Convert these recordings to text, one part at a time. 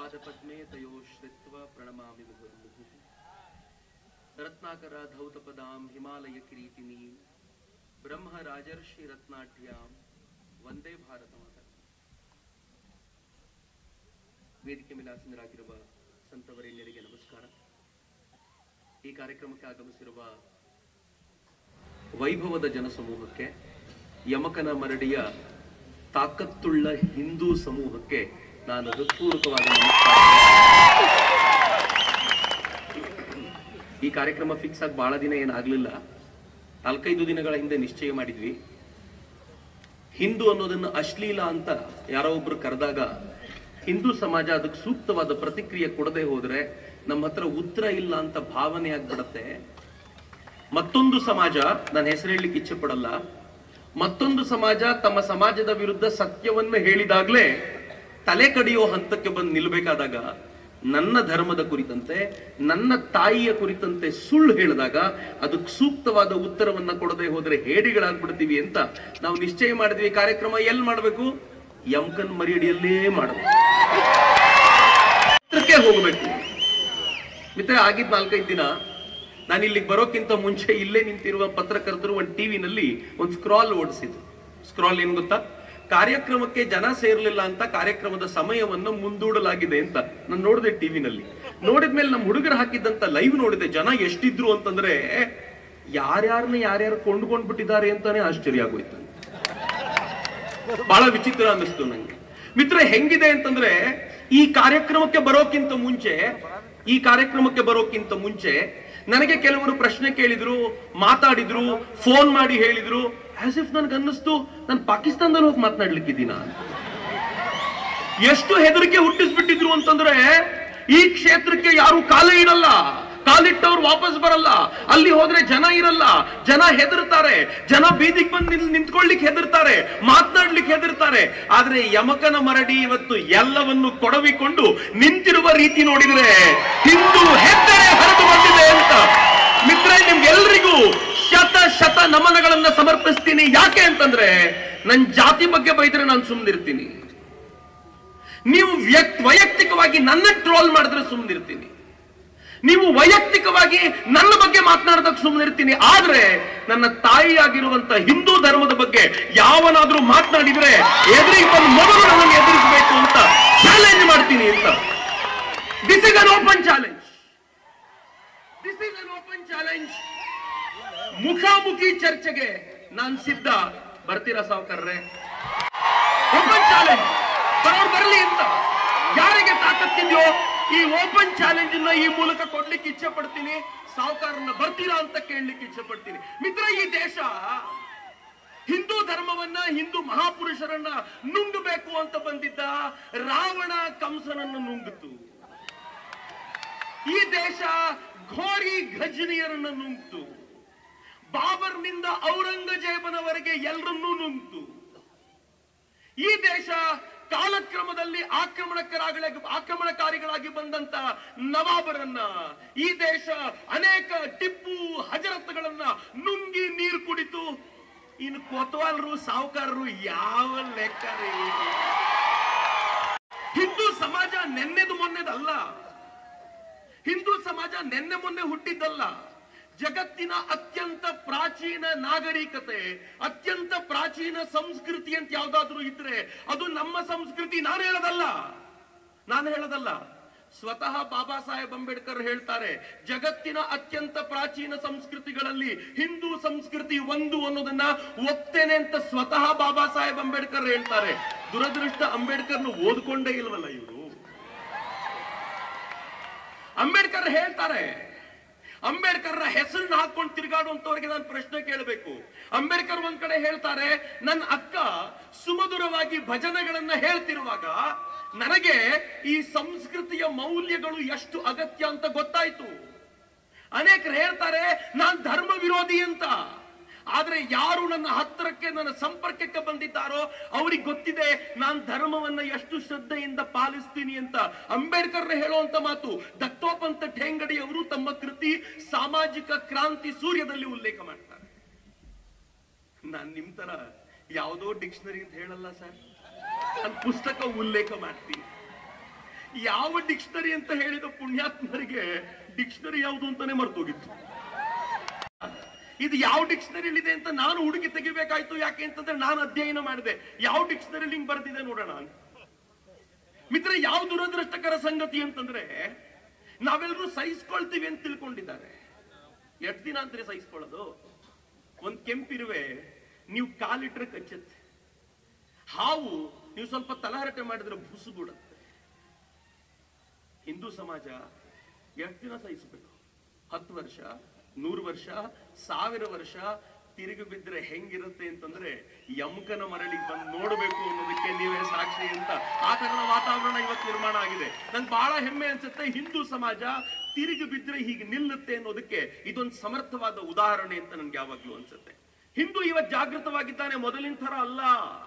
पादपद्मे तयो श्रित्वा प्रणमामि मुहुर्मुहुः रत्नाकरा धौतपदां हिमालय किरीटिनी ब्रह्म राजर्षि रत्नाढ्यां ವಂದೇ ಭಾರತ ಮಾತಾ. ವೇದಿಕೆ ಮೇಲೆ ಆಸೀನರಾಗಿರುವ ಸಂತವರೇಣ್ಯರಿಗೆ ನಮಸ್ಕಾರ. ಈ ಕಾರ್ಯಕ್ರಮಕ್ಕೆ ಆಗಮಿಸಿರುವ ವೈಭವದ ಜನಸಮೂಹಕ್ಕೆ, ಯಮಕನ ಮರಡಿಯ ತಾಕತ್ತುಳ್ಳ ಹಿಂದೂ ಸಮೂಹಕ್ಕೆ ನಾನು ಹೃತ್ಪೂರ್ವಕವಾದ ನಮಸ್ಕಾರ. ಈ ಕಾರ್ಯಕ್ರಮ ಫಿಕ್ಸ್ ಆಗಿ ಬಹಳ ದಿನ ಏನಾಗ್ಲಿಲ್ಲ, 4-5 ದಿನಗಳ ಹಿಂದೆ ನಿಶ್ಚಯ ಮಾಡಿದ್ವಿ. ಹಿಂದೂ ಅನ್ನೋದನ್ನ ಅಶ್ಲೀಲ ಅಂತ ಯಾರೋ ಒಬ್ರು ಕರೆದಾಗ ಹಿಂದೂ ಸಮಾಜ ಅದಕ್ಕೆ ಸೂಕ್ತವಾದ ಪ್ರತಿಕ್ರಿಯೆ ಕೊಡದೆ ಹೋದ್ರೆ ನಮ್ಮ ಹತ್ರ ಉತ್ತರ ಇಲ್ಲ ಅಂತ ಭಾವನೆ ಆಗ್ಬಿಡತ್ತೆ. ಮತ್ತೊಂದು ಸಮಾಜ, ನಾನು ಹೆಸರು ಹೇಳಲಿಕ್ಕೆ ಇಚ್ಛೆ ಪಡಲ್ಲ, ಮತ್ತೊಂದು ಸಮಾಜ ತಮ್ಮ ಸಮಾಜದ ವಿರುದ್ಧ ಸತ್ಯವನ್ನು ಹೇಳಿದಾಗ್ಲೇ ತಲೆ ಕಡಿಯೋ ಹಂತಕ್ಕೆ ಬಂದು ನಿಲ್ಬೇಕಾದಾಗ, ನನ್ನ ಧರ್ಮದ ಕುರಿತಂತೆ, ನನ್ನ ತಾಯಿಯ ಕುರಿತಂತೆ ಸುಳ್ಳು ಹೇಳಿದಾಗ ಅದಕ್ಕೆ ಸೂಕ್ತವಾದ ಉತ್ತರವನ್ನ ಕೊಡದೆ ಹೋದ್ರೆ ಹೇಡಿಗಳಾಗ್ಬಿಡ್ತೀವಿ ಅಂತ ನಾವು ನಿಶ್ಚಯ ಮಾಡಿದ್ವಿ. ಕಾರ್ಯಕ್ರಮ ಎಲ್ಲಿ ಮಾಡಬೇಕು? ಯಮಕನ್ ಮರಿಯಡಿಯಲ್ಲೇ ಮಾಡಬೇಕು, ಹೋಗ್ಬೇಕು. ಮಿತ್ರ, ಆಗಿದ್ 4-5 ದಿನ ನಾನು ಇಲ್ಲಿಗೆ ಬರೋಕ್ಕಿಂತ ಮುಂಚೆ ಇಲ್ಲೇ ನಿಂತಿರುವ ಪತ್ರಕರ್ತರು ಒಂದು ಟಿವಿನಲ್ಲಿ ಒಂದು ಸ್ಕ್ರಾಲ್ ಓಡಿಸಿದ್ರು. ಸ್ಕ್ರಾಲ್ ಏನ್ ಗೊತ್ತಾ? ಕಾರ್ಯಕ್ರಮಕ್ಕೆ ಜನ ಸೇರ್ಲಿಲ್ಲ ಅಂತ ಕಾರ್ಯಕ್ರಮದ ಸಮಯವನ್ನು ಮುಂದೂಡಲಾಗಿದೆ ಅಂತ ನಾನು ನೋಡಿದೆ ಟಿವಿನಲ್ಲಿ. ನೋಡಿದ್ಮೇಲೆ ನಮ್ಮ ಹುಡುಗರು ಹಾಕಿದ್ದಂತ ಲೈವ್ ನೋಡಿದೆ. ಜನ ಎಷ್ಟಿದ್ರು ಅಂತಂದ್ರೆ ಯಾರ್ಯಾರು ಕೊಂಡ್ಕೊಂಡ್ಬಿಟ್ಟಿದ್ದಾರೆ ಅಂತಾನೆ ಆಶ್ಚರ್ಯ ಆಗೋಯ್ತು. ಬಹಳ ವಿಚಿತ್ರ ಅನ್ನಿಸ್ತು ನಂಗೆ. ಮಿತ್ರ, ಹೆಂಗಿದೆ ಅಂತಂದ್ರೆ ಈ ಕಾರ್ಯಕ್ರಮಕ್ಕೆ ಬರೋಕ್ಕಿಂತ ಮುಂಚೆ ನನಗೆ ಕೆಲವರು ಪ್ರಶ್ನೆ ಕೇಳಿದ್ರು, ಮಾತಾಡಿದ್ರು, ಫೋನ್ ಮಾಡಿ ಹೇಳಿದ್ರು. ಆಸ್ ಇಫ್ ನನ್ಗೆ ಅನ್ನಿಸ್ತು ನಾನು ಪಾಕಿಸ್ತಾನದಲ್ಲಿ ಹೋಗಿ ಮಾತನಾಡ್ಲಿಕ್ಕಿದ್ದೀನ. ಎಷ್ಟು ಹೆದರಿಕೆ ಹುಟ್ಟಿಸ್ಬಿಟ್ಟಿದ್ರು ಅಂತಂದ್ರೆ, ಈ ಕ್ಷೇತ್ರಕ್ಕೆ ಯಾರು ಕಾಲೇ ಇಡಲ್ಲ, ಕಾಲಿಟ್ಟವ್ರು ವಾಪಸ್ ಬರಲ್ಲ, ಅಲ್ಲಿ ಹೋದ್ರೆ ಜನ ಇರಲ್ಲ, ಜನ ಹೆದರ್ತಾರೆ, ಜನ ಬೀದಿಗೆ ಬಂದು ನಿಂತ್ಕೊಳ್ಳಿಕ್ಕೆ ಹೆದರ್ತಾರೆ, ಮಾತನಾಡ್ಲಿಕ್ಕೆ ಹೆದರ್ತಾರೆ. ಆದ್ರೆ ಯಮಕನ ಮರಡಿ ಇವತ್ತು ಎಲ್ಲವನ್ನು ಕೊಡವಿಕೊಂಡು ನಿಂತಿರುವ ರೀತಿ ನೋಡಿದ್ರೆ ಹಿಂದೂ ಹೆತ್ತರೆ ಹರಿದು ಬಂದಿದೆ ಅಂತ. ಮಿತ್ರ, ನಿಮ್ಗೆಲ್ರಿಗೂ ಶತ ನಮನಗಳನ್ನ ಸಮರ್ಪಿಸ್ತೀನಿ. ಯಾಕೆ ಅಂತಂದ್ರೆ, ನನ್ ಜಾತಿ ಬಗ್ಗೆ ಬೈದ್ರೆ ನಾನು ಸುಮ್ಮನಿರ್ತೀನಿ, ನೀವು ವೈಯಕ್ತಿಕವಾಗಿ ನನ್ನ ಟ್ರೋಲ್ ಮಾಡಿದ್ರೆ ಸುಮ್ಮನಿರ್ತೀನಿ, ನೀವು ವೈಯಕ್ತಿಕವಾಗಿ ನನ್ನ ಬಗ್ಗೆ ಮಾತನಾಡೋದಕ್ಕೆ ಸುಮ್ಮನಿರ್ತೀನಿ. ಆದ್ರೆ ನನ್ನ ತಾಯಿಯಾಗಿರುವಂತ ಹಿಂದೂ ಧರ್ಮದ ಬಗ್ಗೆ ಯಾವನಾದ್ರೂ ಮಾತನಾಡಿದ್ರೆ ಎದುರಿಗೆ ಬಂದು ಮೊದಲು ನನ್ನನ್ನು ಎದುರಿಸಬೇಕು ಅಂತ ಚಾಲೆಂಜ್ ಮಾಡ್ತೀನಿ ಅಂತ. This is an open challenge. ಮುಖಾಮುಖಿ ಚರ್ಚೆಗೆ ನಾನ್ ಸಿದ್ಧ. ಬರ್ತೀರಾ ಸಾವುಕಾರ್ರೆ? ಓಪನ್ ಚಾಲೆಂಜ್ ಬರ್ಲಿ ಅಂತ ಯಾರಿಗೆ ತಾಕತ್ತಿದ್ಯೋ ಈ ಓಪನ್ ಚಾಲೆಂಜ್ ಅನ್ನ ಈ ಮೂಲಕ ಕೊಡ್ಲಿಕ್ಕೆ ಇಚ್ಛೆ ಪಡ್ತೀನಿ. ಸಾವುಕಾರನ್ನ ಬರ್ತೀರಾ ಅಂತ ಕೇಳಲಿಕ್ಕೆ ಇಚ್ಛೆ ಪಡ್ತೀನಿ. ಮಿತ್ರ, ಈ ದೇಶ ಹಿಂದೂ ಧರ್ಮವನ್ನ, ಹಿಂದೂ ಮಹಾಪುರುಷರನ್ನ ನುಂಗಬೇಕು ಅಂತ ಬಂದಿದ್ದ ರಾವಣ ಕಂಸನನ್ನು ನುಂಗಿತು. ಈ ದೇಶ ಘೋರಿ ಘಜನಿಯರನ್ನ ನುಂಗ್ತು. ಬಾಬರ್ನಿಂದ ಔರಂಗಜೇಬನವರೆಗೆ ಎಲ್ಲರನ್ನೂ ನುಂಗ್ತು. ಈ ದೇಶ ಕಾಲಕ್ರಮದಲ್ಲಿ ಆಕ್ರಮಣಕಾರಿಗಳಾಗಿ ಬಂದಂತ ನವಾಬರನ್ನ, ಈ ದೇಶ ಅನೇಕ ಟಿಪ್ಪು ಹಜರತ್ಗಳನ್ನ ನುಂಗಿ ನೀರು ಕುಡಿತು. ಇನ್ನು ಕೊತ್ವಾಲರು, ಸಾವುಕಾರರು ಯಾವ ಲೆಕ್ಕ? ಹಿಂದೂ ಸಮಾಜ ನೆನ್ನೆದು ಮೊನ್ನೆದಲ್ಲ, ಹಿಂದೂ ಸಮಾಜ ನಿನ್ನೆ ಮೊನ್ನೆ ಹುಟ್ಟಿದ್ದಲ್ಲ. ಜಗತ್ತಿನ ಅತ್ಯಂತ ಪ್ರಾಚೀನ ನಾಗರಿಕತೆ, ಅತ್ಯಂತ ಪ್ರಾಚೀನ ಸಂಸ್ಕೃತಿ ಅಂತ ಯಾವ್ದಾದ್ರೂ ಇದ್ರೆ ಅದು ನಮ್ಮ ಸಂಸ್ಕೃತಿ. ನಾನು ಹೇಳದಲ್ಲ, ಸ್ವತಃ ಬಾಬಾ ಸಾಹೇಬ್ ಅಂಬೇಡ್ಕರ್ ಹೇಳ್ತಾರೆ, ಜಗತ್ತಿನ ಅತ್ಯಂತ ಪ್ರಾಚೀನ ಸಂಸ್ಕೃತಿಗಳಲ್ಲಿ ಹಿಂದೂ ಸಂಸ್ಕೃತಿ ಒಂದು ಅನ್ನೋದನ್ನ ಒಪ್ತೇನೆ ಅಂತ ಸ್ವತಃ ಬಾಬಾ ಸಾಹೇಬ್ ಅಂಬೇಡ್ಕರ್ ಹೇಳ್ತಾರೆ. ದುರದೃಷ್ಟ, ಅಂಬೇಡ್ಕರ್ನು ಓದ್ಕೊಂಡೇ ಇಲ್ವಲ್ಲ ಇವರು. ಅಂಬೇಡ್ಕರ್ ಹೇಳ್ತಾರೆ, ಅಂಬೇಡ್ಕರ್ ಹೆಸರನ್ನ ಹಾಕೊಂಡು ತಿರುಗಾಡುವಂತವರಿಗೆ ನಾನು ಪ್ರಶ್ನೆ ಕೇಳಬೇಕು. ಅಂಬೇಡ್ಕರ್ ಒಂದ್ ಕಡೆ ಹೇಳ್ತಾರೆ, ನನ್ನ ಅಕ್ಕ ಸುಮಧುರವಾಗಿ ಭಜನೆಗಳನ್ನ ಹೇಳ್ತಿರುವಾಗ ನನಗೆ ಈ ಸಂಸ್ಕೃತಿಯ ಮೌಲ್ಯಗಳು ಎಷ್ಟು ಅಗತ್ಯ ಅಂತ ಗೊತ್ತಾಯ್ತು. ಅನೇಕರು ಹೇಳ್ತಾರೆ ನಾನ್ ಧರ್ಮ ವಿರೋಧಿ ಅಂತ. ಆದ್ರೆ ಯಾರು ನನ್ನ ಹತ್ತಿರಕ್ಕೆ, ನನ್ನ ಸಂಪರ್ಕಕ್ಕೆ ಬಂದಿದ್ದಾರೋ ಅವ್ರಿಗೆ ಗೊತ್ತಿದೆ ನಾನು ಧರ್ಮವನ್ನ ಎಷ್ಟು ಶ್ರದ್ಧೆಯಿಂದ ಪಾಲಿಸ್ತೀನಿ ಅಂತ. ಅಂಬೇಡ್ಕರ್ ಹೇಳುವಂತ ಮಾತು ದತ್ತೋಪಂತ ಠೇಂಗಡಿ ಅವರು ತಮ್ಮ ಕೃತಿ ಸಾಮಾಜಿಕ ಕ್ರಾಂತಿ ಸೂರ್ಯದಲ್ಲಿ ಉಲ್ಲೇಖ ಮಾಡ್ತಾರೆ. ನಾನ್ ನಿಮ್ ತರ ಯಾವುದೋ ಡಿಕ್ಷನರಿ ಅಂತ ಹೇಳಲ್ಲ ಸರ್, ನಾನು ಪುಸ್ತಕ ಉಲ್ಲೇಖ ಮಾಡ್ತೀನಿ. ಯಾವ ಡಿಕ್ಷನರಿ ಅಂತ ಹೇಳಿದ ಪುಣ್ಯಾತ್ಮರಿಗೆ ಡಿಕ್ಷನರಿ ಯಾವುದು ಅಂತಾನೆ ಮರ್ತೋಗಿತ್ತು. ಇದು ಯಾವ ಡಿಕ್ಷನರಿಲಿದೆ ಅಂತ ನಾನು ಹುಡುಕಿ ತೆಗಿಬೇಕಾಯ್ತು. ಯಾಕೆ ಅಂತಂದ್ರೆ ನಾನು ಅಧ್ಯಯನ ಮಾಡಿದೆ ಯಾವ ಡಿಕ್ಷನರಿ ಹಿಂಗ್ ಬರ್ದಿದೆ ನೋಡೋಣ ಅಂತ. ಮಿತ್ರ, ಯಾವ ದುರದೃಷ್ಟಕರ ಸಂಗತಿ ಅಂತಂದ್ರೆ ನಾವೆಲ್ಲರೂ ಸಹಿಸ್ಕೊಳ್ತೀವಿ ಅಂತ ತಿಳ್ಕೊಂಡಿದ್ದಾರೆ. ಎಷ್ಟು ದಿನ ಅಂದ್ರೆ ಸಹಿಸ್ಕೊಳ್ಳೋದು? ಒಂದ್ ಕೆಂಪಿರುವೆ ನೀವು ಕಾಲಿಟ್ರೆ ಕಚ್ಚುತ್ತೆ, ಹಾವು ನೀವು ಸ್ವಲ್ಪ ತಲಹರಟೆ ಮಾಡಿದ್ರೆ ಬುಸುಗುಡುತ್ತೆ. ಹಿಂದೂ ಸಮಾಜ ಎಷ್ಟು ದಿನ ಸಹಿಸಬೇಕು? 10 ವರ್ಷ, 100 ವರ್ಷ, 1000 ವರ್ಷ ತಿರುಗಿ ಬಿದ್ರೆ ಹೆಂಗಿರುತ್ತೆ ಅಂತಂದ್ರೆ ಯಮಕನ ಮರಳಿಗೆ ಬಂದು ನೋಡ್ಬೇಕು ಅನ್ನೋದಕ್ಕೆ ನೀವೇ ಸಾಕ್ಷಿ ಅಂತ ಆ ತರದ ವಾತಾವರಣ ಇವತ್ತು ನಿರ್ಮಾಣ ಆಗಿದೆ. ನಂಗೆ ಬಹಳ ಹೆಮ್ಮೆ ಅನ್ಸುತ್ತೆ. ಹಿಂದೂ ಸಮಾಜ ತಿರುಗಿ ಬಿದ್ರೆ ಹೀಗೆ ನಿಲ್ಲುತ್ತೆ ಅನ್ನೋದಕ್ಕೆ ಇದೊಂದು ಸಮರ್ಥವಾದ ಉದಾಹರಣೆ ಅಂತ ನನ್ಗೆ ಯಾವಾಗ್ಲೂ ಅನ್ಸುತ್ತೆ. ಹಿಂದೂ ಇವತ್ತು ಜಾಗೃತವಾಗಿದ್ದಾನೆ, ಮೊದಲಿನ ತರ ಅಲ್ಲ.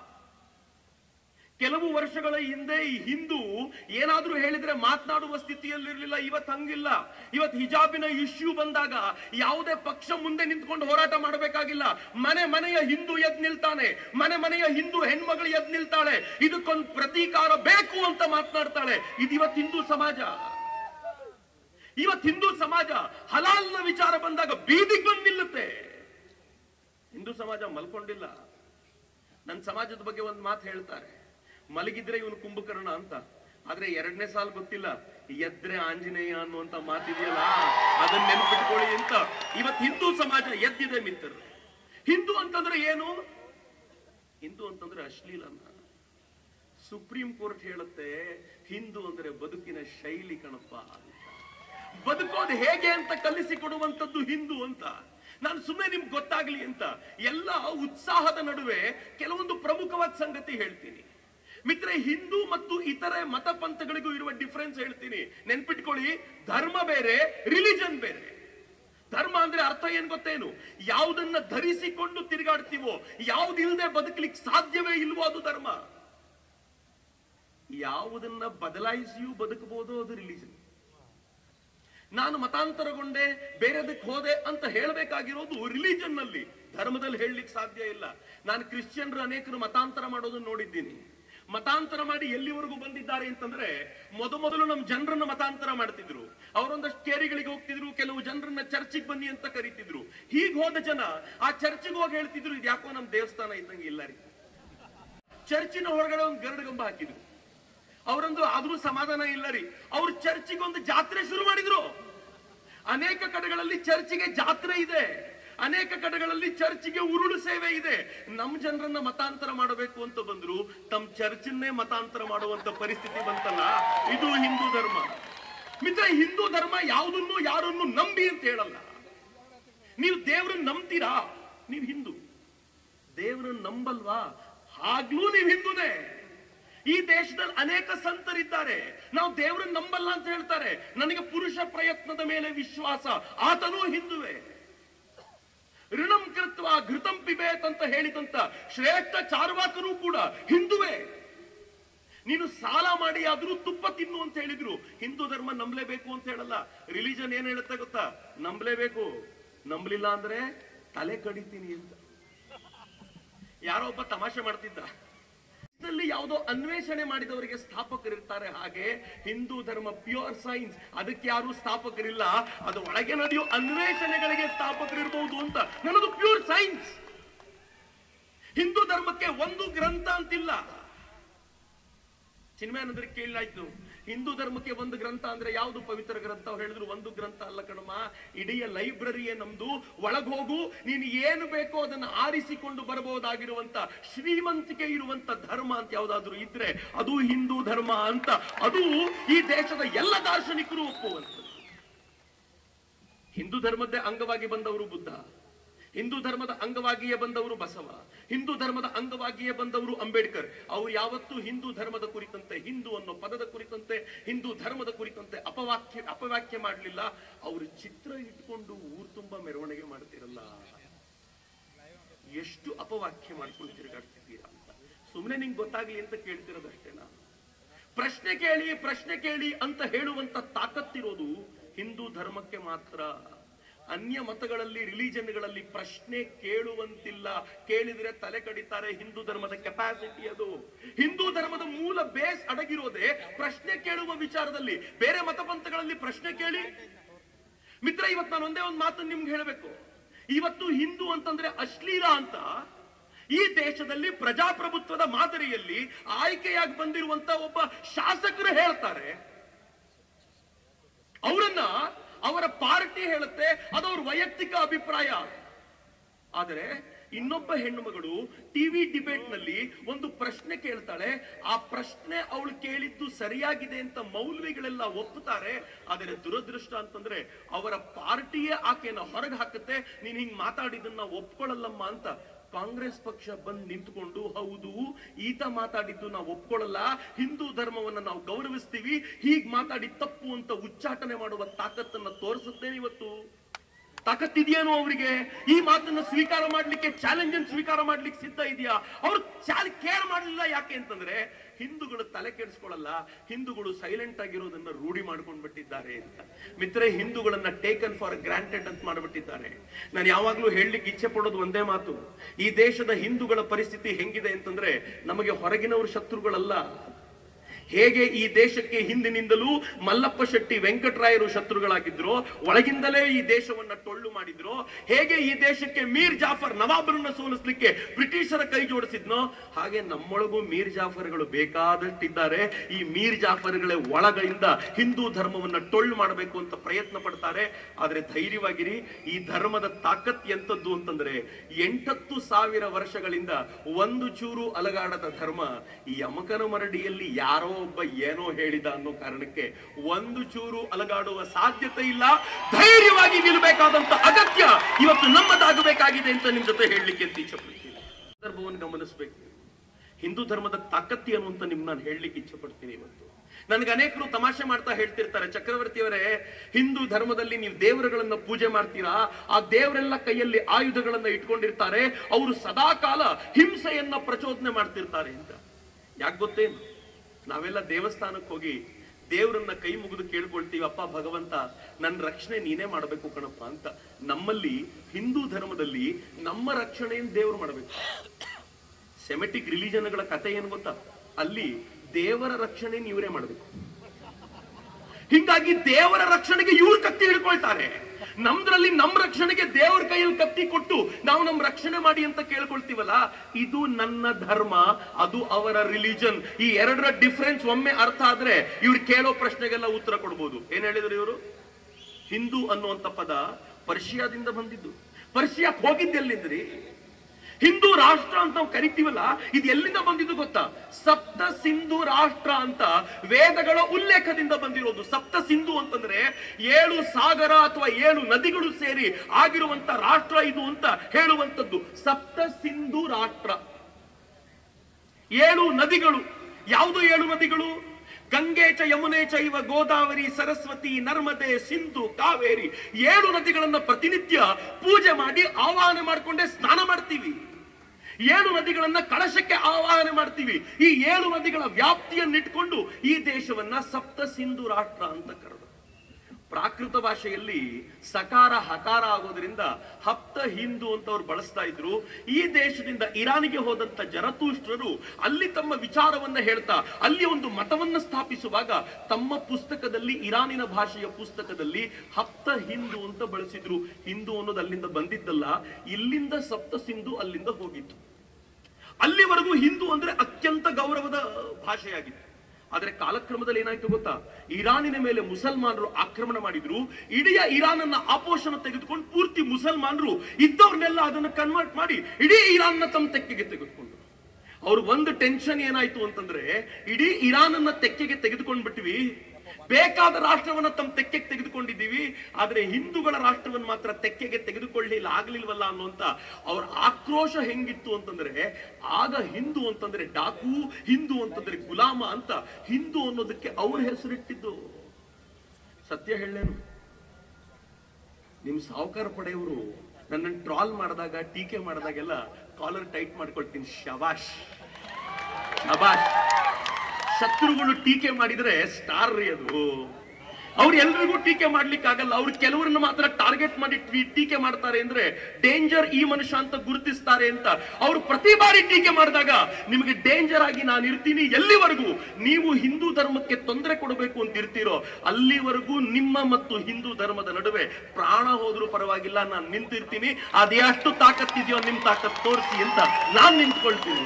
ಕೆಲವು ವರ್ಷಗಳ ಹಿಂದೆ ಈ ಹಿಂದೂ ಏನಾದ್ರೂ ಹೇಳಿದ್ರೆ ಮಾತನಾಡುವ ಸ್ಥಿತಿಯಲ್ಲಿರ್ಲಿಲ್ಲ. ಇವತ್ತು ಹಂಗಿಲ್ಲ. ಇವತ್ತು ಹಿಜಾಬಿನ ಇಶ್ಯೂ ಬಂದಾಗ ಯಾವುದೇ ಪಕ್ಷ ಮುಂದೆ ನಿಂತ್ಕೊಂಡು ಹೋರಾಟ ಮಾಡಬೇಕಾಗಿಲ್ಲ. ಮನೆ ಮನೆಯ ಹಿಂದೂ ಎದ್ ನಿಲ್ತಾನೆ, ಮನೆ ಮನೆಯ ಹಿಂದೂ ಹೆಣ್ಮಗಳು ಎದ್ ನಿಲ್ತಾಳೆ. ಇದಕ್ಕೊಂದು ಪ್ರತೀಕಾರ ಬೇಕು ಅಂತ ಮಾತನಾಡ್ತಾಳೆ. ಇದು ಇವತ್ತು ಹಿಂದೂ ಸಮಾಜ. ಇವತ್ತು ಹಿಂದೂ ಸಮಾಜ ಹಲಾಲ್ನ ವಿಚಾರ ಬಂದಾಗ ಬೀದಿಗೆ ಬಂದು ನಿಲ್ಲುತ್ತೆ. ಹಿಂದೂ ಸಮಾಜ ಮಲ್ಕೊಂಡಿಲ್ಲ. ನನ್ನ ಸಮಾಜದ ಬಗ್ಗೆ ಒಂದು ಮಾತು ಹೇಳ್ತಾರೆ, ಮಲಗಿದ್ರೆ ಇವನು ಕುಂಭಕರ್ಣ ಅಂತ. ಆದ್ರೆ 2ನೇ ಸಾಲು ಗೊತ್ತಿಲ್ಲ, ಎದ್ರೆ ಆಂಜನೇಯ ಅನ್ನುವಂತ ಮಾತಿದೆಯಲ್ಲ, ಅದನ್ನ ನೆನ್ಪಿಟ್ಕೊಳ್ಳಿ ಅಂತ ಇವತ್ತು ಹಿಂದೂ ಸಮಾಜ ಎದ್ದಿದೆ ಮಿತ್ರರು. ಹಿಂದೂ ಅಂತಂದ್ರೆ ಏನು? ಹಿಂದೂ ಅಂತಂದ್ರೆ ಅಶ್ಲೀಲ ಅನ್ನ. ಸುಪ್ರೀಂ ಕೋರ್ಟ್ ಹೇಳುತ್ತೆ ಹಿಂದೂ ಅಂದ್ರೆ ಬದುಕಿನ ಶೈಲಿ ಕಣಪ್ಪ ಅಂತ. ಬದುಕೋದು ಹೇಗೆ ಅಂತ ಕಲಿಸಿಕೊಡುವಂತದ್ದು ಹಿಂದೂ ಅಂತ. ನಾನು ಸುಮ್ಮನೆ ನಿಮ್ಗೆ ಗೊತ್ತಾಗ್ಲಿ ಅಂತ ಎಲ್ಲ ಉತ್ಸಾಹದ ನಡುವೆ ಕೆಲವೊಂದು ಪ್ರಮುಖವಾದ ಸಂಗತಿ ಹೇಳ್ತೀನಿ ಮಿತ್ರ. ಹಿಂದೂ ಮತ್ತು ಇತರೆ ಮತ ಪಂಥಗಳಿಗೂ ಇರುವ ಡಿಫರೆನ್ಸ್ ಹೇಳ್ತೀನಿ, ನೆನ್ಪಿಟ್ಕೊಳ್ಳಿ. ಧರ್ಮ ಬೇರೆ, ರಿಲಿಜನ್ ಬೇರೆ. ಧರ್ಮ ಅಂದ್ರೆ ಅರ್ಥ ಏನ್ ಗೊತ್ತೇನು? ಯಾವುದನ್ನ ಧರಿಸಿಕೊಂಡು ತಿರುಗಾಡ್ತೀವೋ, ಯಾವುದಿಲ್ಲದೆ ಬದುಕಲಿಕ್ಕೆ ಸಾಧ್ಯವೇ ಇಲ್ವೋ ಅದು ಧರ್ಮ. ಯಾವುದನ್ನ ಬದಲಾಯಿಸಿಯೂ ಬದುಕಬಹುದು ಅದು ರಿಲಿಜನ್. ನಾನು ಮತಾಂತರಗೊಂಡೆ, ಬೇರೆದಕ್ಕೆ ಹೋದೆ ಅಂತ ಹೇಳಬೇಕಾಗಿರೋದು ರಿಲಿಜನ್ ನಲ್ಲಿ, ಧರ್ಮದಲ್ಲಿ ಹೇಳಲಿಕ್ಕೆ ಸಾಧ್ಯ ಇಲ್ಲ. ನಾನು ಕ್ರಿಶ್ಚಿಯನ್ರು ಅನೇಕರು ಮತಾಂತರ ಮಾಡೋದನ್ನ ನೋಡಿದ್ದೀನಿ. ಮತಾಂತರ ಮಾಡಿ ಎಲ್ಲಿವರೆಗೂ ಬಂದಿದ್ದಾರೆ ಅಂತಂದ್ರೆ, ಮೊದಲು ನಮ್ಮ ಜನರನ್ನ ಮತಾಂತರ ಮಾಡ್ತಿದ್ರು. ಅವರೊಂದಷ್ಟು ಕೇರಿಗಳಿಗೆ ಹೋಗ್ತಿದ್ರು, ಕೆಲವು ಜನರನ್ನ ಚರ್ಚಿಗೆ ಬನ್ನಿ ಅಂತ ಕರೀತಿದ್ರು. ಹೀಗೆ ಹೋದ ಜನ ಆ ಚರ್ಚಿಗೆ ಹೋಗಿ ಹೇಳ್ತಿದ್ರು, ಇದು ಯಾಕೋ ನಮ್ ದೇವಸ್ಥಾನ ಇದ್ದಂಗೆ ಇಲ್ಲ ರೀ. ಚರ್ಚಿನ ಹೊರಗಡೆ ಒಂದು ಗರುಡಗಂಬ ಹಾಕಿದ್ರು. ಅವರೊಂದು ಆದ್ರೂ ಸಮಾಧಾನ ಇಲ್ಲ ರೀ. ಅವ್ರು ಚರ್ಚಿಗೆ ಒಂದು ಜಾತ್ರೆ ಶುರು ಮಾಡಿದ್ರು. ಅನೇಕ ಕಡೆಗಳಲ್ಲಿ ಚರ್ಚಿಗೆ ಜಾತ್ರೆ ಇದೆ, ಅನೇಕ ಕಡೆಗಳಲ್ಲಿ ಚರ್ಚಿಗೆ ಉರುಳು ಸೇವೆ ಇದೆ. ನಮ್ಮ ಜನರನ್ನ ಮತಾಂತರ ಮಾಡಬೇಕು ಅಂತ ಬಂದ್ರು, ತಮ್ಮ ಚರ್ಚನ್ನೇ ಮತಾಂತರ ಮಾಡುವಂತ ಪರಿಸ್ಥಿತಿ ಬಂತಲ್ಲ. ಇದು ಹಿಂದೂ ಧರ್ಮ ಮಿತ್ರ. ಹಿಂದೂ ಧರ್ಮ ಯಾವುದನ್ನು ಯಾರನ್ನು ನಂಬಿ ಅಂತ ಹೇಳಲ್ಲ. ನೀವು ದೇವ್ರನ್ನ ನಂಬ್ತೀರಾ, ನೀವು ಹಿಂದೂ. ದೇವ್ರನ್ನ ನಂಬಲ್ವಾ, ಆಗ್ಲೂ ನೀವು ಹಿಂದೂನೇ. ಈ ದೇಶದಲ್ಲಿ ಅನೇಕ ಸಂತರಿದ್ದಾರೆ, ನಾವು ದೇವರನ್ನ ನಂಬಲ್ಲ ಅಂತ ಹೇಳ್ತಾರೆ. ನನಗೆ ಪುರುಷ ಪ್ರಯತ್ನದ ಮೇಲೆ ವಿಶ್ವಾಸ, ಆತನೂ ಹಿಂದುವೆ. ಋಣಂ ಕೃತ್ವ ಘೃತಂ ಪಿಬೇತ್ ಅಂತ ಹೇಳಿದಂತ ಶ್ರೇಷ್ಠ ಚಾರ್ವಾಕರು ಕೂಡ ಹಿಂದುವೆ. ನೀನು ಸಾಲ ಮಾಡಿ ಆದ್ರೂ ತುಪ್ಪ ತಿನ್ನು ಅಂತ ಹೇಳಿದ್ರು. ಹಿಂದೂ ಧರ್ಮ ನಂಬಲೇಬೇಕು ಅಂತ ಹೇಳಲ್ಲ. ರಿಲಿಜನ್ ಏನ್ ಹೇಳುತ್ತೆ ಗೊತ್ತಾ? ನಂಬಲೇಬೇಕು, ನಂಬಲಿಲ್ಲ ಅಂದ್ರೆ ತಲೆ ಕಡಿತೀನಿ ಅಂತ. ಯಾರೋ ಒಬ್ಬ ತಮಾಷೆ ಮಾಡ್ತಿದ್ದ, ಯಾವುದೋ ಅನ್ವೇಷಣೆ ಮಾಡಿದವರಿಗೆ ಸ್ಥಾಪಕರಿರ್ತಾರೆ. ಹಾಗೆ ಹಿಂದೂ ಧರ್ಮ ಪ್ಯೂರ್ ಸೈನ್ಸ್, ಅದಕ್ಕೆ ಯಾರು ಸ್ಥಾಪಕರಿಲ್ಲ. ಅದು ಒಳಗೆ ನಡೆಯೋ ಅನ್ವೇಷಣೆಗಳಿಗೆ ಸ್ಥಾಪಕರಿರ್ಬಹುದು ಅಂತ. ನನ್ನದು ಪ್ಯೂರ್ ಸೈನ್ಸ್. ಹಿಂದೂ ಧರ್ಮಕ್ಕೆ ಒಂದು ಗ್ರಂಥ ಅಂತಿಲ್ಲ. ಚಿನ್ಮಯಾನಂದರಿಗೆ ಕೇಳಲಾಯ್ತು, ಹಿಂದೂ ಧರ್ಮಕ್ಕೆ ಒಂದು ಗ್ರಂಥ ಅಂದ್ರೆ ಯಾವುದು ಪವಿತ್ರ ಗ್ರಂಥ? ಅವ್ರು ಹೇಳಿದ್ರು, ಒಂದು ಗ್ರಂಥ ಅಲ್ಲ ಕಣಮ್ಮ, ಇಡೀ ಲೈಬ್ರರಿಯೇ ನಮ್ದು. ಒಳಗೋಗು, ನೀನು ಏನು ಬೇಕೋ ಅದನ್ನ ಆರಿಸಿಕೊಂಡು ಬರಬಹುದಾಗಿರುವಂತ ಶ್ರೀಮಂತಿಕೆ ಇರುವಂತ ಧರ್ಮ ಅಂತ ಯಾವ್ದಾದ್ರು ಇದ್ರೆ ಅದು ಹಿಂದೂ ಧರ್ಮ ಅಂತ. ಅದು ಈ ದೇಶದ ಎಲ್ಲ ದಾರ್ಶನಿಕರು ಒಪ್ಪುವಂಥದ್ದು. ಹಿಂದೂ ಧರ್ಮದ್ದೇ ಅಂಗವಾಗಿ ಬಂದವರು ಬುದ್ಧ, ಹಿಂದೂ ಧರ್ಮದ ಅಂಗವಾಗಿಯೇ ಬಂದವರು ಬಸವ, ಹಿಂದೂ ಧರ್ಮದ ಅಂಗವಾಗಿಯೇ ಬಂದವರು ಅಂಬೇಡ್ಕರ್. ಅವರು ಯಾವತ್ತೂ ಹಿಂದೂ ಧರ್ಮದ ಕುರಿತಂತೆ, ಹಿಂದೂ ಅನ್ನೋ ಪದದ ಕುರಿತಂತೆ, ಹಿಂದೂ ಧರ್ಮದ ಕುರಿತಂತೆ ಅಪವ್ಯಾಖ್ಯೆ ಮಾಡಲಿಲ್ಲ. ಅವರು ಚಿತ್ರ ಇಟ್ಕೊಂಡು ಊರು ತುಂಬಾ ಮೆರವಣಿಗೆ ಮಾಡ್ತಿರಲ್ಲ. ಎಷ್ಟು ಅಪವ್ಯಾಖ್ಯೆ ಮಾಡ್ಕೊಂಡು ತಿರುಗಾಡ್ತಿದ್ದೀರಾ ಅಂತ ಸುಮ್ಮನೆ ನಿಂಗೆ ಗೊತ್ತಾಗ್ಲಿ ಅಂತ ಕೇಳ್ತಿರೋದಷ್ಟೇನಾ? ಪ್ರಶ್ನೆ ಕೇಳಿ ಅಂತ ಹೇಳುವಂತ ತಾಕತ್ತಿರೋದು ಹಿಂದೂ ಧರ್ಮಕ್ಕೆ ಮಾತ್ರ. ಅನ್ಯ ಮತಗಳಲ್ಲಿ ರಿಲಿಜನ್ಗಳಲ್ಲಿ ಪ್ರಶ್ನೆ ಕೇಳುವಂತಿಲ್ಲ, ಕೇಳಿದ್ರೆ ತಲೆ ಕಡಿತಾರೆ. ಹಿಂದೂ ಧರ್ಮದ ಕೆಪಾಸಿಟಿ ಅದು. ಹಿಂದೂ ಧರ್ಮದ ಮೂಲ ಬೇಸ್ ಅಡಗಿರೋದೇ ಪ್ರಶ್ನೆ ಕೇಳುವ ವಿಚಾರದಲ್ಲಿ. ಬೇರೆ ಮತಪಂಥಗಳಲ್ಲಿ ಪ್ರಶ್ನೆ ಕೇಳಿ ಮಿತ್ರ. ಇವತ್ತು ನಾನು ಒಂದೇ ಒಂದು ಮಾತನ್ನು ನಿಮ್ಗೆ ಹೇಳಬೇಕು. ಇವತ್ತು ಹಿಂದೂ ಅಂತಂದ್ರೆ ಅಶ್ಲೀಲ ಅಂತ ಈ ದೇಶದಲ್ಲಿ ಪ್ರಜಾಪ್ರಭುತ್ವದ ಮಾದರಿಯಲ್ಲಿ ಆಯ್ಕೆಯಾಗಿ ಬಂದಿರುವಂತ ಒಬ್ಬ ಶಾಸಕರು ಹೇಳ್ತಾರೆ. ಅವರನ್ನ ಅವರ ಪಾರ್ಟಿ ಹೇಳುತ್ತೆ, ಅದವ್ರ ವೈಯಕ್ತಿಕ ಅಭಿಪ್ರಾಯ. ಆದರೆ ಇನ್ನೊಬ್ಬ ಹೆಣ್ಣು ಮಗಳು ಟಿವಿ ಡಿಬೇಟ್ ನಲ್ಲಿ ಒಂದು ಪ್ರಶ್ನೆ ಕೇಳ್ತಾಳೆ. ಆ ಪ್ರಶ್ನೆ ಅವಳು ಕೇಳಿದ್ದು ಸರಿಯಾಗಿದೆ ಅಂತ ಮೌಲ್ವಿಗಳೆಲ್ಲ ಒಪ್ಪುತ್ತಾರೆ. ಆದರೆ ದುರದೃಷ್ಟ ಅಂತಂದ್ರೆ ಅವರ ಪಾರ್ಟಿಯೇ ಆಕೆನ ಹೊರಗೆ ಹಾಕುತ್ತೆ. ನೀನ್ ಹಿಂಗ್ ಮಾತಾಡಿದ್ದನ್ನ ಒಪ್ಕೊಳ್ಳಲ್ಲಮ್ಮ ಅಂತ ಕಾಂಗ್ರೆಸ್ ಪಕ್ಷ ಬಂದು ನಿಂತುಕೊಂಡು, ಹೌದು ಈತ ಮಾತಾಡಿದ್ದು ನಾವು ಒಪ್ಕೊಳ್ಳಲ್ಲ, ಹಿಂದೂ ಧರ್ಮವನ್ನ ನಾವು ಗೌರವಿಸ್ತೀವಿ, ಹೀಗ್ ಮಾತಾಡಿ ತಪ್ಪು ಅಂತ ಉಚ್ಚಾಟನೆ ಮಾಡುವ ತಾಕತ್ತನ್ನ ತೋರಿಸುತ್ತೇನೆ. ಇವತ್ತು ತಾಕತ್ತಿದೆಯೇನೋ ಅವರಿಗೆ? ಈ ಮಾತನ್ನ ಸ್ವೀಕಾರ ಮಾಡ್ಲಿಕ್ಕೆ, ಚಾಲೆಂಜ್ ಅನ್ನು ಸ್ವೀಕಾರ ಮಾಡ್ಲಿಕ್ಕೆ ಸಿದ್ಧ ಇದೆಯಾ? ಅವ್ರು ಕೇರ್ ಮಾಡಲಿಲ್ಲ. ಯಾಕೆ ಅಂತಂದ್ರೆ ಹಿಂದೂಗಳು ತಲೆ ಕೆಡಿಸ್ಕೊಳ್ಳಲ್ಲ, ಹಿಂದೂಗಳು ಸೈಲೆಂಟ್ ಆಗಿರೋದನ್ನ ರೂಢಿ ಮಾಡ್ಕೊಂಡು ಬಿಟ್ಟಿದ್ದಾರೆ ಅಂತ. ಮಿತ್ರೆ, ಹಿಂದೂಗಳನ್ನ ಟೇಕನ್ ಫಾರ್ ಗ್ರಾಂಟೆಡ್ ಅಂತ ಮಾಡ್ಬಿಟ್ಟಿದ್ದಾರೆ. ನಾನು ಯಾವಾಗ್ಲೂ ಹೇಳಲಿಕ್ಕೆ ಇಚ್ಛೆ ಪಡೋದು ಒಂದೇ ಮಾತು. ಈ ದೇಶದ ಹಿಂದೂಗಳ ಪರಿಸ್ಥಿತಿ ಹೆಂಗಿದೆ ಅಂತಂದ್ರೆ, ನಮಗೆ ಹೊರಗಿನವರು ಶತ್ರುಗಳಲ್ಲ. ಹೇಗೆ ಈ ದೇಶಕ್ಕೆ ಹಿಂದಿನಿಂದಲೂ ಮಲ್ಲಪ್ಪ ಶೆಟ್ಟಿ ವೆಂಕಟರಾಯರು ಶತ್ರುಗಳಾಗಿದ್ರು, ಒಳಗಿಂದಲೇ ಈ ದೇಶವನ್ನ ಟೊಳ್ಳು ಮಾಡಿದ್ರು, ಹೇಗೆ ಈ ದೇಶಕ್ಕೆ ಮೀರ್ ಜಾಫರ್ ನವಾಬರನ್ನ ಸೋಲಿಸ್ಲಿಕ್ಕೆ ಬ್ರಿಟಿಷರ ಕೈ ಜೋಡಿಸಿದ್ನೋ, ಹಾಗೆ ನಮ್ಮೊಳಗೂ ಮೀರ್ ಜಾಫರ್ಗಳು ಬೇಕಾದಷ್ಟಿದ್ದಾರೆ. ಈ ಮೀರ್ ಜಾಫರ್ಗಳೇ ಒಳಗಳಿಂದ ಹಿಂದೂ ಧರ್ಮವನ್ನ ಟೊಳ್ಳು ಮಾಡಬೇಕು ಅಂತ ಪ್ರಯತ್ನ ಪಡ್ತಾರೆ. ಆದ್ರೆ ಧೈರ್ಯವಾಗಿರಿ, ಈ ಧರ್ಮದ ತಾಕತ್ ಎಂತದ್ದು ಅಂತಂದ್ರೆ 8,000 ವರ್ಷಗಳಿಂದ ಒಂದು ಚೂರು ಅಲಗಾಡದ ಧರ್ಮ. ಈ ಯಮಕನ ಮರಡಿಯಲ್ಲಿ ಯಾರೋ ಒಬ್ಬ ಏನೋ ಹೇಳಿದ ಅನ್ನೋ ಕಾರಣಕ್ಕೆ ಒಂದು ಚೂರು ಅಲಗಾಡುವ ಸಾಧ್ಯತೆ ಇಲ್ಲ. ಧೈರ್ಯವಾಗಿ ನಿಲ್ಲಬೇಕಾದಂತ ಅಗತ್ಯ ಇವತ್ತು ನಮ್ಮದಾಗಬೇಕಾಗಿದೆ ಅಂತ ನಿಮ್ ಜೊತೆ ಹೇಳಲಿಕ್ಕೆ ಇಚ್ಛೆ ಪಡ್ತೀನಿ. ಸಂದರ್ಭವನ್ನು ಗಮನಿಸಬೇಕು. ಹಿಂದೂ ಧರ್ಮದ ತಾಕತ್ತಿ ಅನ್ನುವಂತ ನಿಮ್ ನಾನು ಹೇಳಲಿಕ್ಕೆ ಇಚ್ಛೆ ಪಡ್ತೀನಿ. ಇವತ್ತು ನನಗೆ ಅನೇಕರು ತಮಾಷೆ ಮಾಡ್ತಾ ಹೇಳ್ತಿರ್ತಾರೆ, ಚಕ್ರವರ್ತಿಯವರೇ, ಹಿಂದೂ ಧರ್ಮದಲ್ಲಿ ನೀವು ದೇವರುಗಳನ್ನ ಪೂಜೆ ಮಾಡ್ತೀರಾ, ಆ ದೇವರೆಲ್ಲ ಕೈಯಲ್ಲಿ ಆಯುಧಗಳನ್ನ ಇಟ್ಕೊಂಡಿರ್ತಾರೆ, ಅವರು ಸದಾಕಾಲ ಹಿಂಸೆಯನ್ನ ಪ್ರಚೋದನೆ ಮಾಡ್ತಿರ್ತಾರೆ ಅಂತ. ಯಾಕೆ ಗೊತ್ತೇನು? ನಾವೆಲ್ಲ ದೇವಸ್ಥಾನಕ್ಕೆ ಹೋಗಿ ದೇವರನ್ನ ಕೈ ಮುಗಿದು ಕೇಳ್ಕೊಳ್ತೀವಿ, ಅಪ್ಪ ಭಗವಂತ ನನ್ನ ರಕ್ಷಣೆ ನೀನೇ ಮಾಡಬೇಕು ಕಣಪ್ಪ ಅಂತ. ನಮ್ಮಲ್ಲಿ ಹಿಂದೂ ಧರ್ಮದಲ್ಲಿ ನಮ್ಮ ರಕ್ಷಣೆಯನ್ನು ದೇವರು ಮಾಡಬೇಕು. ಸೆಮೆಟಿಕ್ ರಿಲಿಜನ್ಗಳ ಕಥೆ ಏನು ಗೊತ್ತಾ? ಅಲ್ಲಿ ದೇವರ ರಕ್ಷಣೆ ಇವರೇ ಮಾಡಬೇಕು. ಹಿಂಗಾಗಿ ದೇವರ ರಕ್ಷಣೆಗೆ ಇವ್ರು ಕತ್ತಿ ಹಿಡ್ಕೊಳ್ತಾರೆ. ನಮ್ದ್ರಲ್ಲಿ ನಮ್ಮ ರಕ್ಷಣೆಗೆ ದೇವರ ಕೈಯಲ್ಲಿ ಕತ್ತಿ ಕೊಟ್ಟು ನಾವು ನಮ್ಮ ರಕ್ಷಣೆ ಮಾಡಿ ಅಂತ ಕೇಳ್ಕೊಳ್ತೀವಲ್ಲ, ಇದು ನನ್ನ ಧರ್ಮ, ಅದು ಅವರ ರಿಲಿಜನ್. ಈ ಎರಡರ ಡಿಫರೆನ್ಸ್ ಒಮ್ಮೆ ಅರ್ಥ ಆದ್ರೆ ಇವ್ರು ಕೇಳೋ ಪ್ರಶ್ನೆಗೆಲ್ಲ ಉತ್ತರ ಕೊಡ್ಬೋದು. ಏನ್ ಹೇಳಿದ್ರು ಇವರು? ಹಿಂದೂ ಅನ್ನುವಂತ ಪದ ಪರ್ಷಿಯಾದಿಂದ ಬಂದಿದ್ದು. ಪರ್ಷಿಯಾಕ್ ಹೋಗಿದ್ದೆಲ್ಲಿಂದ್ರಿ? ಹಿಂದೂ ರಾಷ್ಟ್ರ ಅಂತ ನಾವು ಕರಿತೀವಲ್ಲ, ಇದು ಎಲ್ಲಿಂದ ಬಂದಿದ್ದು ಗೊತ್ತಾ? ಸಪ್ತ ಸಿಂಧು ರಾಷ್ಟ್ರ ಅಂತ ವೇದಗಳ ಉಲ್ಲೇಖದಿಂದ ಬಂದಿರೋದು. ಸಪ್ತ ಸಿಂಧು ಅಂತಂದ್ರೆ 7 ಸಾಗರ ಅಥವಾ 7 ನದಿಗಳು ಸೇರಿ ಆಗಿರುವಂತ ರಾಷ್ಟ್ರ ಇದು ಅಂತ ಹೇಳುವಂತದ್ದು. ಸಪ್ತ ಸಿಂಧು ರಾಷ್ಟ್ರ. 7 ನದಿಗಳು. ಯಾವುದು 7 ನದಿಗಳು? ಗಂಗೆ ಚ ಯಮುನೆ ಚೈವ ಗೋದಾವರಿ ಸರಸ್ವತಿ ನರ್ಮದೆ ಸಿಂಧು ಕಾವೇರಿ. 7 ನದಿಗಳನ್ನ ಪ್ರತಿನಿತ್ಯ ಪೂಜೆ ಮಾಡಿ ಆವಾಹನೆ ಮಾಡಿಕೊಂಡೇ ಸ್ನಾನ ಮಾಡ್ತೀವಿ. 7 ನದಿಗಳನ್ನ ಕಳಶಕ್ಕೆ ಆವಾಹನೆ ಮಾಡ್ತೀವಿ. ಈ 7 ನದಿಗಳ ವ್ಯಾಪ್ತಿಯನ್ನಿಟ್ಕೊಂಡು ಈ ದೇಶವನ್ನ ಸಪ್ತ ಸಿಂಧು ರಾಷ್ಟ್ರ ಅಂತ ಕರೆದು. ಪ್ರಾಕೃತ ಭಾಷೆಯಲ್ಲಿ ಸಕಾರ ಹಕಾರ ಆಗೋದ್ರಿಂದ ಹಪ್ತ ಹಿಂದೂ ಅಂತ ಅವ್ರು ಬಳಸ್ತಾ ಇದ್ರು. ಈ ದೇಶದಿಂದ ಇರಾನಿಗೆ ಹೋದಂತ ಜರತೂಷ್ಟ್ರರು ಅಲ್ಲಿ ತಮ್ಮ ವಿಚಾರವನ್ನ ಹೇಳ್ತಾ ಅಲ್ಲಿ ಒಂದು ಮತವನ್ನ ಸ್ಥಾಪಿಸುವಾಗ ತಮ್ಮ ಪುಸ್ತಕದಲ್ಲಿ, ಇರಾನಿನ ಭಾಷೆಯ ಪುಸ್ತಕದಲ್ಲಿ ಹಪ್ತ ಹಿಂದೂ ಅಂತ ಬಳಸಿದ್ರು. ಹಿಂದೂ ಅನ್ನೋದು ಅಲ್ಲಿಂದ ಬಂದಿದ್ದಲ್ಲ, ಇಲ್ಲಿಂದ ಸಪ್ತ ಸಿಂಧು ಅಲ್ಲಿಂದ ಹೋಗಿತ್ತು. ಅಲ್ಲಿವರೆಗೂ ಹಿಂದೂ ಅಂದ್ರೆ ಅತ್ಯಂತ ಗೌರವದ ಭಾಷೆಯಾಗಿತ್ತು. ಆದ್ರೆ ಕಾಲಕ್ರಮದಲ್ಲಿ ಏನಾಯ್ತು ಗೊತ್ತಾ? ಇರಾನಿನ ಮೇಲೆ ಮುಸಲ್ಮಾನರು ಆಕ್ರಮಣ ಮಾಡಿದ್ರು. ಇಡೀ ಇರಾನ್ ಅನ್ನ ಆಪೋಷಣ ತೆಗೆದುಕೊಂಡು ಪೂರ್ತಿ ಮುಸಲ್ಮಾನರು ಇದ್ದವ್ರನ್ನೆಲ್ಲ ಅದನ್ನು ಕನ್ವರ್ಟ್ ಮಾಡಿ ಇಡೀ ಇರಾನ್ ತಮ್ಮ ತೆಕ್ಕೆಗೆ ತೆಗೆದುಕೊಂಡ್ರು. ಅವ್ರು ಒಂದು ಟೆನ್ಷನ್ ಏನಾಯ್ತು ಅಂತಂದ್ರೆ, ಇಡೀ ಇರಾನ್ ಅನ್ನ ತೆಕ್ಕೆಗೆ ತೆಗೆದುಕೊಂಡು ಬಿಟ್ವಿ, ಬೇಕಾದ ರಾಷ್ಟ್ರವನ್ನ ತಮ್ಮ ತೆಕ್ಕೆಗೆ ತೆಗೆದುಕೊಂಡಿದ್ದೀವಿ, ಆದ್ರೆ ಹಿಂದೂಗಳ ರಾಷ್ಟ್ರವನ್ನು ಮಾತ್ರ ತೆಕ್ಕೆಗೆ ತೆಗೆದುಕೊಳ್ಳಲಿಲ್ಲ, ಆಗ್ಲಿಲ್ವಲ್ಲ ಅನ್ನುವಂತ ಅವ್ರ ಆಕ್ರೋಶ ಹೆಂಗಿತ್ತು ಅಂತಂದ್ರೆ, ಆಗ ಹಿಂದೂ ಅಂತಂದ್ರೆ ಡಾಕು, ಹಿಂದೂ ಅಂತಂದ್ರೆ ಗುಲಾಮ ಅಂತ ಹಿಂದೂ ಅನ್ನೋದಕ್ಕೆ ಅವ್ರ ಹೆಸರಿಟ್ಟಿದ್ದು. ಸತ್ಯ ಹೇಳೇನು? ನಿಮ್ ಸಾವುಕಾರ ಪಡೆಯವರು ನನ್ನನ್ನು ಟ್ರಾಲ್ ಮಾಡಿದಾಗ, ಟೀಕೆ ಮಾಡಿದಾಗೆಲ್ಲ ಕಾಲರ್ ಟೈಟ್ ಮಾಡ್ಕೊಳ್ತೀನಿ. ಶಬಾಷ್ ಶಬಾಷ್. ಶತ್ರುಗಳು ಟೀಕೆ ಮಾಡಿದ್ರೆ ಸ್ಟಾರ್ ರೀ ಅದು. ಅವ್ರು ಎಲ್ರಿಗೂ ಟೀಕೆ ಮಾಡ್ಲಿಕ್ಕೆ ಆಗಲ್ಲ. ಅವ್ರು ಕೆಲವರನ್ನ ಮಾತ್ರ ಟಾರ್ಗೆಟ್ ಮಾಡಿ ಟೀಕೆ ಮಾಡ್ತಾರೆ ಅಂದ್ರೆ ಡೇಂಜರ್ ಈ ಮನುಷ್ಯ ಅಂತ ಗುರುತಿಸ್ತಾರೆ ಅಂತ. ಅವ್ರು ಪ್ರತಿ ಬಾರಿ ಟೀಕೆ ಮಾಡಿದಾಗ ನಿಮಗೆ ಡೇಂಜರ್ ಆಗಿ ನಾನು ಇರ್ತೀನಿ, ಎಲ್ಲಿವರೆಗೂ ನೀವು ಹಿಂದೂ ಧರ್ಮಕ್ಕೆ ತೊಂದರೆ ಕೊಡಬೇಕು ಅಂತ ಇರ್ತೀರೋ ಅಲ್ಲಿವರೆಗೂ ನಿಮ್ಮ ಮತ್ತು ಹಿಂದೂ ಧರ್ಮದ ನಡುವೆ ಪ್ರಾಣ ಹೋದ್ರೂ ಪರವಾಗಿಲ್ಲ, ನಾನು ನಿಂತಿರ್ತೀನಿ. ಅದೇ ಅಷ್ಟು ತಾಕತ್ತಿದೆಯೋ ನಿಮ್ ತಾಕತ್ ತೋರಿಸಿ ಅಂತ ನಾನು ನಿಂತ್ಕೊಳ್ತೀನಿ.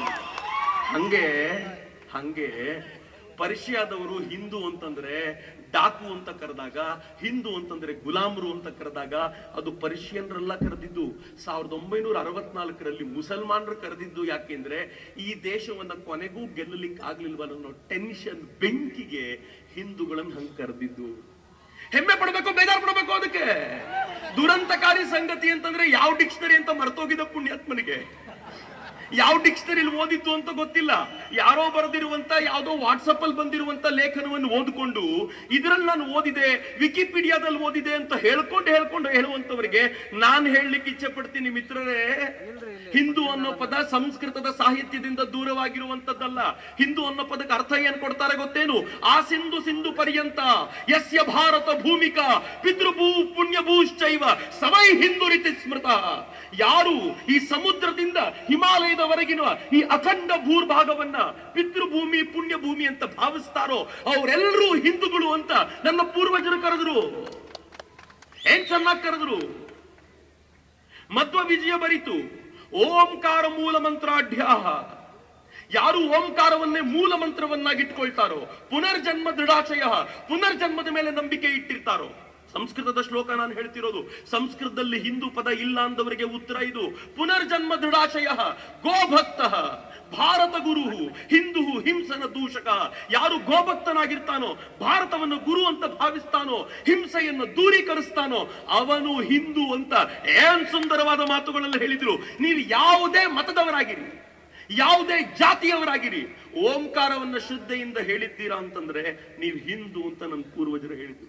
ಹಂಗೆ ಪರ್ಷಿಯಾದವರು ಹಿಂದೂ ಅಂತಂದ್ರೆ ಡಾಕು ಅಂತ ಕರೆದಾಗ, ಹಿಂದೂ ಅಂತಂದ್ರೆ ಗುಲಾಮರು ಅಂತ ಕರೆದಾಗ ಅದು ಪರ್ಷಿಯನ್ರೆಲ್ಲ ಕರೆದಿದ್ದು. 1964ರಲ್ಲಿ ಮುಸಲ್ಮಾನರು ಕರೆದಿದ್ದು. ಯಾಕೆಂದ್ರೆ ಈ ದೇಶವನ್ನ ಕೊನೆಗೂ ಗೆಲ್ಲಲಿಕ್ಕೆ ಆಗ್ಲಿಲ್ವಲ್ಲ ಅನ್ನೋ ಟೆನ್ಷನ್ ಬೆಂಕಿಗೆ ಹಿಂದೂಗಳನ್ನ ಹಂಗ್ ಕರೆದಿದ್ದು. ಹೆಮ್ಮೆ ಪಡ್ಬೇಕು, ಬೇಜಾರು ಪಡ್ಬೇಕು. ಅದಕ್ಕೆ ದುರಂತಕಾರಿ ಸಂಗತಿ ಅಂತಂದ್ರೆ ಯಾವ ಡಿಕ್ಷನರಿ ಅಂತ ಮರ್ತೋಗಿದ ಪುಣ್ಯಾತ್ಮನಿಗೆ. ಯಾವ ಡಿಕ್ಷನರಿಲಿ ಓದಿತ್ತು ಅಂತ ಗೊತ್ತಿಲ್ಲ. ಯಾರೋ ಬರೆದಿರುವಂತ ಯಾವ್ದೋ ವಾಟ್ಸಪ್ ಅಲ್ಲಿ ಬಂದಿರುವಂತ ಲೇಖನವನ್ನು ಓದ್ಕೊಂಡು ಇದ್ರಲ್ಲಿ ನಾನು ಓದಿದೆ, ವಿಕಿಪೀಡಿಯಾದಲ್ಲಿ ಓದಿದೆ ಅಂತ ಹೇಳ್ಕೊಂಡು ಹೇಳುವಂತವರಿಗೆ ನಾನು ಹೇಳಲಿಕ್ಕೆ ಇಚ್ಛೆ ಪಡ್ತೀನಿ ಮಿತ್ರರೇ, ಹಿಂದೂ ಅನ್ನೋ ಪದ ಸಂಸ್ಕೃತದ ಸಾಹಿತ್ಯದಿಂದ ದೂರವಾಗಿರುವಂತದ್ದಲ್ಲ. ಹಿಂದೂ ಅನ್ನೋ ಪದಕ್ಕೆ ಅರ್ಥ ಏನ್ ಕೊಡ್ತಾರೆ ಗೊತ್ತೇನು? ಆ ಸಿಂಧು ಪರ್ಯಂತ ಯಸ್ಯ ಭಾರತ ಭೂಮಿಕಾ ಪಿತೃಭೂ ಪುಣ್ಯಭೂಶ್ಚೈವ ಸವೈ ಹಿಂದೂ ರೀತಿ ಸ್ಮೃತ. ಯಾರು ಈ ಸಮುದ್ರದಿಂದ ಹಿಮಾಲಯದವರೆಗಿನ ಈ ಅಖಂಡ ಭೂರ್ಭಾಗವನ್ನ ಪಿತೃಭೂಮಿ ಪುಣ್ಯಭೂಮಿ ಅಂತ ಭಾವಿಸ್ತಾರೋ ಅವರೆಲ್ಲರೂ ಹಿಂದೂಗಳು ಅಂತ ನನ್ನ ಪೂರ್ವಜರು ಕರೆದ್ರು. ಏನ್ ಚೆನ್ನಾಗಿ ಕರೆದ್ರು. ಮಧ್ವ ವಿಜಯ ಬರಿತು ಓಂಕಾರ ಮೂಲ ಮಂತ್ರಾಢ್ಯ. ಯಾರು ಓಂಕಾರವನ್ನೇ ಮೂಲ ಮಂತ್ರವನ್ನಾಗಿಟ್ಕೊಳ್ತಾರೋ, ಪುನರ್ಜನ್ಮ ದೃಢಾಶಯ, ಪುನರ್ಜನ್ಮದ ಮೇಲೆ ನಂಬಿಕೆ ಇಟ್ಟಿರ್ತಾರೋ. ಸಂಸ್ಕೃತದ ಶ್ಲೋಕ ನಾನು ಹೇಳ್ತಿರೋದು. ಸಂಸ್ಕೃತದಲ್ಲಿ ಹಿಂದೂ ಪದ ಇಲ್ಲ ಅಂದವರಿಗೆ ಉತ್ತರ ಇದು. ಪುನರ್ಜನ್ಮ ದೃಢಾಶಯ ಗೋಭಕ್ತ ಭಾರತ ಗುರು ಹಿಂದೂ ಹಿಂಸನ ದೂಷಕ. ಯಾರು ಗೋಭಕ್ತನಾಗಿರ್ತಾನೋ, ಭಾರತವನ್ನು ಗುರು ಅಂತ ಭಾವಿಸ್ತಾನೋ, ಹಿಂಸೆಯನ್ನು ದೂರೀಕರಿಸ್ತಾನೋ ಅವನು ಹಿಂದೂ ಅಂತ ಏನ್ ಸುಂದರವಾದ ಮಾತುಗಳಲ್ಲಿ ಹೇಳಿದ್ರು. ನೀವು ಯಾವುದೇ ಮತದವರಾಗಿರಿ, ಯಾವುದೇ ಜಾತಿಯವರಾಗಿರಿ, ಓಂಕಾರವನ್ನ ಶ್ರದ್ಧೆಯಿಂದ ಹೇಳಿದ್ದೀರಾ ಅಂತಂದ್ರೆ ನೀವು ಹಿಂದೂ ಅಂತ ನನ್ನ ಪೂರ್ವಜರು ಹೇಳಿದ್ರು.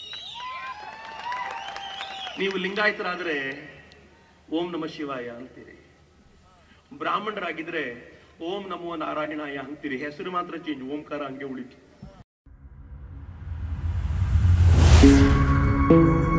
ನೀವು ಲಿಂಗಾಯತರಾದ್ರೆ ಓಂ ನಮ ಶಿವಾಯ ಅಂತೀರಿ, ಬ್ರಾಹ್ಮಣರಾಗಿದ್ರೆ ಓಂ ನಮೋ ನಾರಾಯಣಾಯ ಅಂತೀರಿ. ಹೆಸರು ಮಾತ್ರ ಚೇಂಜ್, ಓಂಕಾರ ಹಂಗೆ ಉಳಿತು.